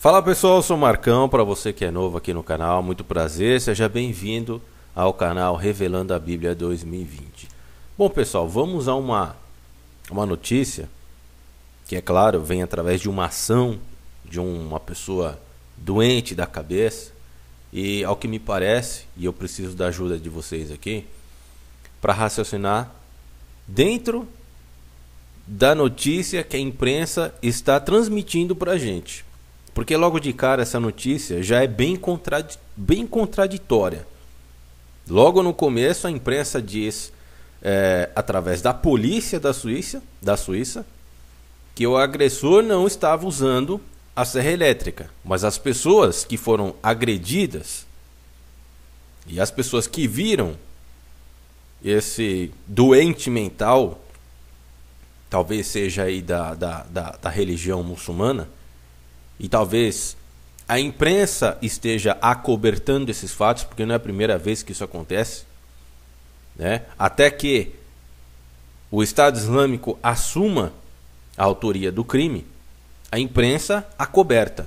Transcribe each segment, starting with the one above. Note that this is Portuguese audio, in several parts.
Fala pessoal, eu sou o Marcão, para você que é novo aqui no canal, muito prazer, seja bem-vindo ao canal Revelando a Bíblia 2020. Bom pessoal, vamos a uma notícia que, é claro, vem através de uma ação de uma pessoa doente da cabeça e, ao que me parece, e eu preciso da ajuda de vocês aqui, para raciocinar dentro da notícia que a imprensa está transmitindo para a gente. Porque logo de cara essa notícia já é bem contraditória. Logo no começo a imprensa diz, através da polícia da Suíça, que o agressor não estava usando a serra elétrica. Mas as pessoas que foram agredidas e as pessoas que viram esse doente mental, talvez seja aí da religião muçulmana, e talvez a imprensa esteja acobertando esses fatos, porque não é a primeira vez que isso acontece, né? Até que o Estado Islâmico assuma a autoria do crime, a imprensa acoberta.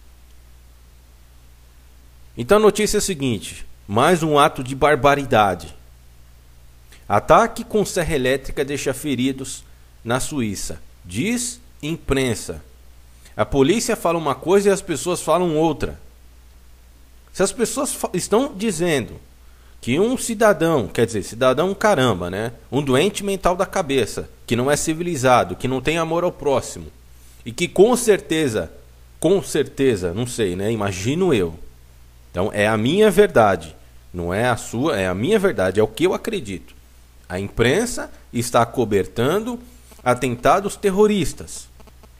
Então a notícia é a seguinte: mais um ato de barbaridade. Ataque com serra elétrica deixa feridos na Suíça. Diz imprensa. A polícia fala uma coisa e as pessoas falam outra. Se as pessoas estão dizendo que um cidadão, quer dizer, cidadão caramba, né? Um doente mental da cabeça, que não é civilizado, que não tem amor ao próximo, e que com certeza, não sei, né? Imagino eu. Então é a minha verdade, não é a sua, é a minha verdade, é o que eu acredito. A imprensa está acobertando atentados terroristas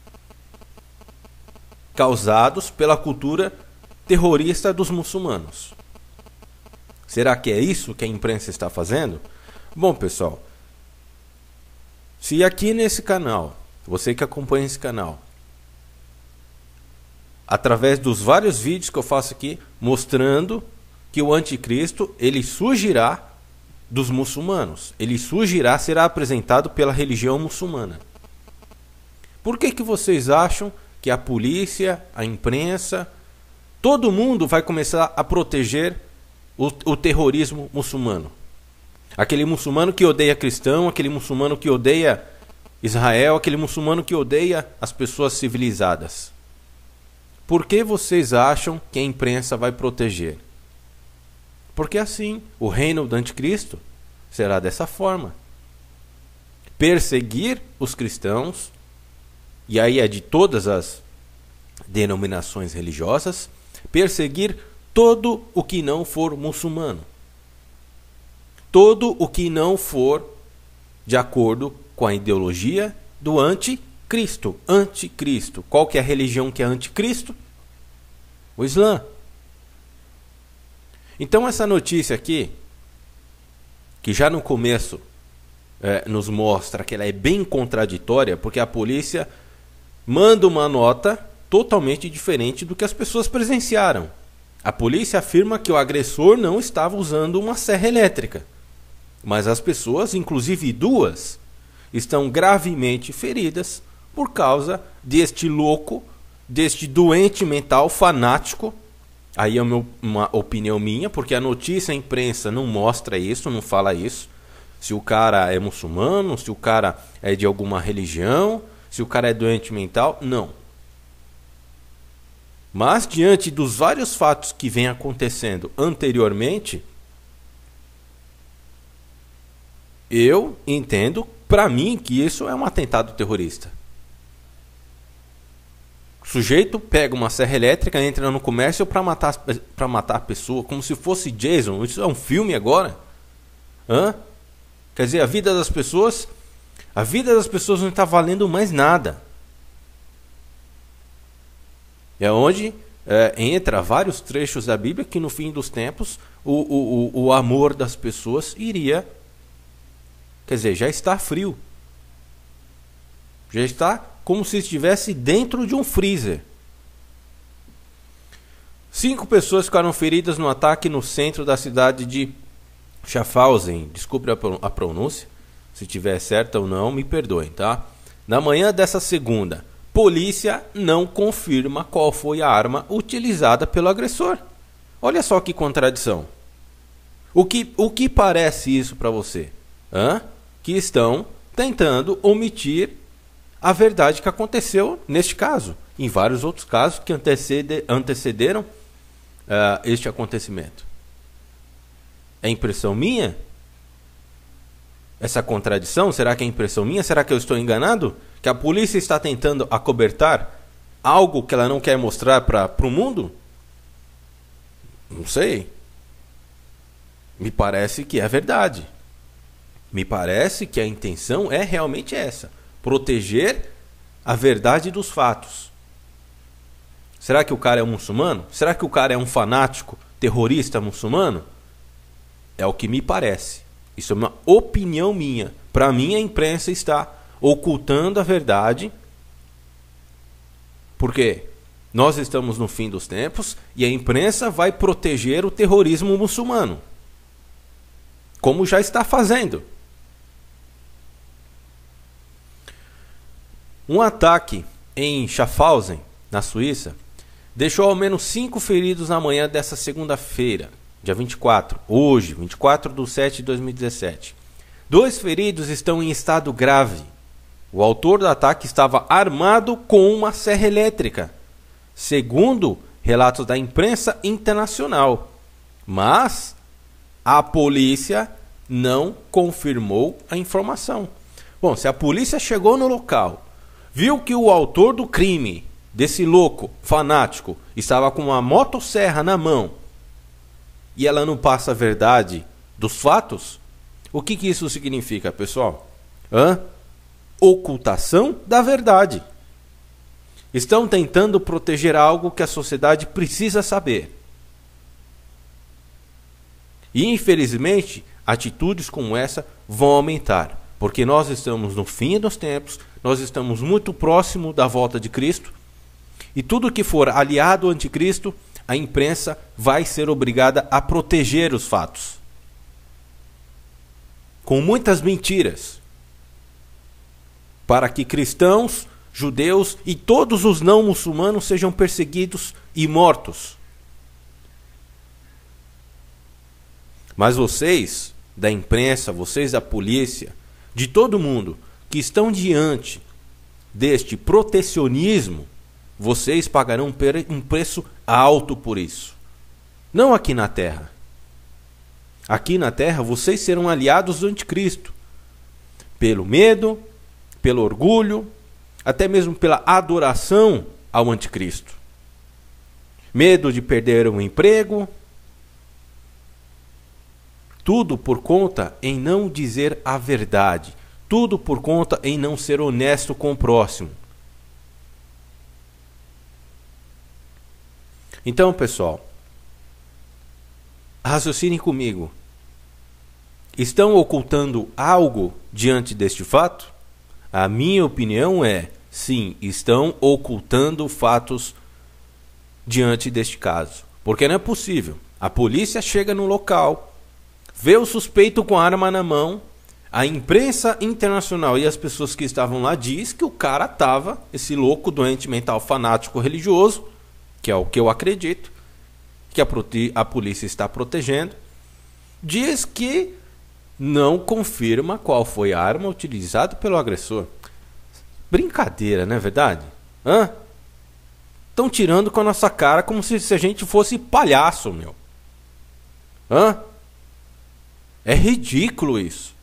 causados pela cultura terrorista dos muçulmanos. Será que é isso que a imprensa está fazendo? Bom, pessoal, se aqui nesse canal, você que acompanha esse canal, através dos vários vídeos que eu faço aqui, mostrando que o anticristo, ele surgirá dos muçulmanos, ele surgirá, será apresentado pela religião muçulmana. Por que vocês acham que a polícia, a imprensa, todo mundo vai começar a proteger o terrorismo muçulmano? Aquele muçulmano que odeia cristão, aquele muçulmano que odeia Israel, aquele muçulmano que odeia as pessoas civilizadas. Por que vocês acham que a imprensa vai proteger? Porque assim, o reino do anticristo será dessa forma. Perseguir os cristãos, e aí é de todas as denominações religiosas, perseguir todo o que não for muçulmano. Todo o que não for de acordo com a ideologia do anticristo. Anticristo. Qual que é a religião que é anticristo? O Islã. Então essa notícia aqui, que já no começo nos mostra que ela é bem contraditória, porque a polícia manda uma nota totalmente diferente do que as pessoas presenciaram. A polícia afirma que o agressor não estava usando uma serra elétrica, mas as pessoas, inclusive duas, estão gravemente feridas por causa deste louco, deste doente mental fanático. Aí é uma opinião minha, porque a notícia, a imprensa não mostra isso, não fala isso. Se o cara é muçulmano, se o cara é de alguma religião, se o cara é doente mental, não. Mas diante dos vários fatos que vêm acontecendo anteriormente, eu entendo, para mim, que isso é um atentado terrorista. O sujeito pega uma serra elétrica, entra no comércio para matar a pessoa, como se fosse Jason. Isso é um filme agora? Quer dizer, a vida das pessoas não está valendo mais nada. É onde entra vários trechos da Bíblia que no fim dos tempos o amor das pessoas iria, quer dizer, já está frio. Já está como se estivesse dentro de um freezer. 5 pessoas ficaram feridas no ataque no centro da cidade de Schaffhausen. Desculpe a pronúncia. Se tiver certa ou não, me perdoem, tá? Na manhã dessa segunda, polícia não confirma qual foi a arma utilizada pelo agressor. Olha só que contradição. O que parece isso para você? Que estão tentando omitir a verdade que aconteceu neste caso, em vários outros casos que antecederam este acontecimento. É impressão minha? Essa contradição, será que é impressão minha? Será que eu estou enganado? Que a polícia está tentando acobertar algo que ela não quer mostrar para o mundo? Não sei. Me parece que é verdade. Me parece que a intenção é realmente essa: proteger a verdade dos fatos. Será que o cara é um muçulmano? Será que o cara é um fanático, terrorista muçulmano? É o que me parece. Isso é uma opinião minha. Para mim, a imprensa está ocultando a verdade. Por quê? Nós estamos no fim dos tempos e a imprensa vai proteger o terrorismo muçulmano, como já está fazendo. Um ataque em Schaffhausen, na Suíça, deixou ao menos 5 feridos na manhã dessa segunda-feira, dia 24, hoje, 24/7/2017. 2 feridos estão em estado grave. O autor do ataque estava armado com uma serra elétrica, segundo relatos da imprensa internacional. Mas a polícia não confirmou a informação. Bom, se a polícia chegou no local, viu que o autor do crime, desse louco fanático, estava com uma motosserra na mão, e ela não passa a verdade dos fatos, o que isso significa, pessoal? Ocultação da verdade. Estão tentando proteger algo que a sociedade precisa saber. E infelizmente, atitudes como essa vão aumentar, porque nós estamos no fim dos tempos, nós estamos muito próximo da volta de Cristo, e tudo que for aliado ao anticristo, a imprensa vai ser obrigada a proteger os fatos, com muitas mentiras, para que cristãos, judeus e todos os não muçulmanos sejam perseguidos e mortos. Mas vocês da imprensa, vocês da polícia, de todo mundo que estão diante deste protecionismo, vocês pagarão um preço alto por isso. Não aqui na terra. Aqui na terra vocês serão aliados do anticristo, pelo medo, pelo orgulho, até mesmo pela adoração ao anticristo. Medo de perder um emprego. Tudo por conta em não dizer a verdade. Tudo por conta em não ser honesto com o próximo. Então, pessoal, raciocine comigo. Estão ocultando algo diante deste fato? A minha opinião é, sim, estão ocultando fatos diante deste caso. Porque não é possível. A polícia chega no local, vê o suspeito com a arma na mão, a imprensa internacional e as pessoas que estavam lá diz que o cara estava, esse louco, doente mental, fanático, religioso, que é o que eu acredito, que a polícia está protegendo, diz que não confirma qual foi a arma utilizada pelo agressor. Brincadeira, não é verdade? Estão tirando com a nossa cara como se a gente fosse palhaço, meu. É ridículo isso.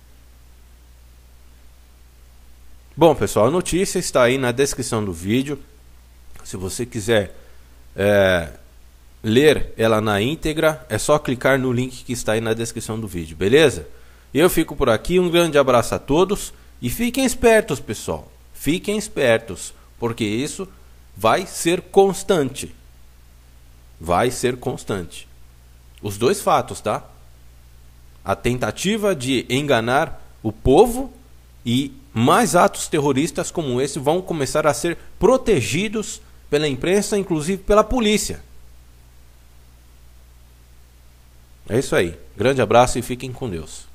Bom, pessoal, a notícia está aí na descrição do vídeo. Se você quiser ler ela na íntegra, é só clicar no link que está aí na descrição do vídeo, beleza? Eu fico por aqui, um grande abraço a todos e fiquem espertos, pessoal. Fiquem espertos, porque isso vai ser constante. Vai ser constante. Os dois fatos, tá? A tentativa de enganar o povo e mais atos terroristas como esse vão começar a ser protegidos pela imprensa, inclusive pela polícia. É isso aí. Grande abraço e fiquem com Deus.